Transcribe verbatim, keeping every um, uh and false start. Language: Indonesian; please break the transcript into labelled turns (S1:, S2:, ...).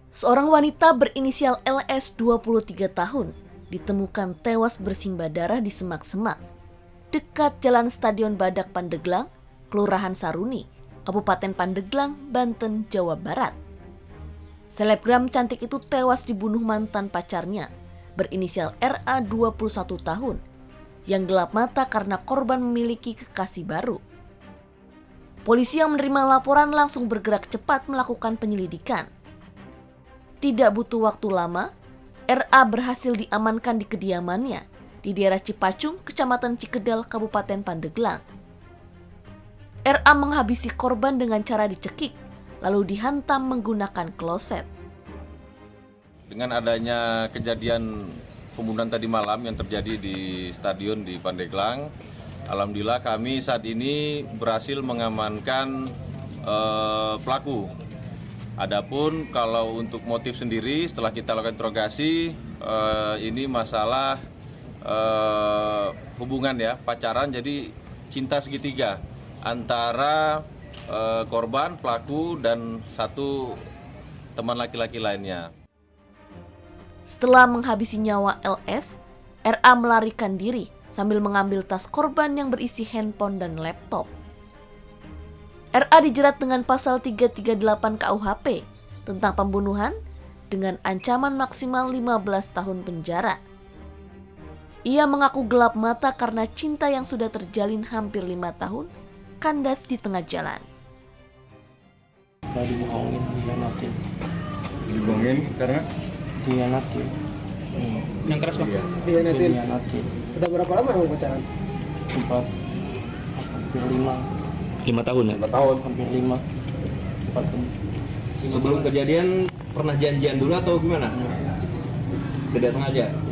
S1: Seorang wanita berinisial L S dua puluh tiga tahun ditemukan tewas bersimbah darah di semak-semak dekat Jalan Stadion Badak Pandeglang, Kelurahan Saruni, Kabupaten Pandeglang, Banten, Jawa Barat. Selebgram cantik itu tewas dibunuh mantan pacarnya berinisial R A dua puluh satu tahun yang gelap mata karena korban memiliki kekasih baru. Polisi yang menerima laporan langsung bergerak cepat melakukan penyelidikan. Tidak butuh waktu lama, R A berhasil diamankan di kediamannya di daerah Cipacung, Kecamatan Cikedal, Kabupaten Pandeglang. R A menghabisi korban dengan cara dicekik, lalu dihantam menggunakan kloset.
S2: Dengan adanya kejadian pembunuhan tadi malam yang terjadi di stadion di Pandeglang, alhamdulillah kami saat ini berhasil mengamankan eh, pelaku. Adapun kalau untuk motif sendiri setelah kita lakukan interogasi, eh, ini masalah eh, hubungan ya, pacaran, jadi cinta segitiga antara eh, korban, pelaku, dan satu teman laki-laki lainnya.
S1: Setelah menghabisi nyawa L S, R A melarikan diri sambil mengambil tas korban yang berisi handphone dan laptop. R A dijerat dengan pasal tiga tiga delapan K U H P tentang pembunuhan dengan ancaman maksimal lima belas tahun penjara. Ia mengaku gelap mata karena cinta yang sudah terjalin hampir lima tahun kandas di tengah jalan.
S3: Udah dibohongin, dihianatin.
S4: Dibohongin karena?
S3: Dihianatin.
S4: Hmm.
S5: Yang keras banget.
S3: Dihianatin. Dihianatin.
S5: Udah berapa lama kamu pacaran?
S3: Empat, hampir lima.
S5: Lima tahun ya?
S4: Lima tahun.
S3: Hampir lima. Empat tahun.
S4: Sebelum kejadian pernah janjian dulu atau gimana? Tidak sengaja?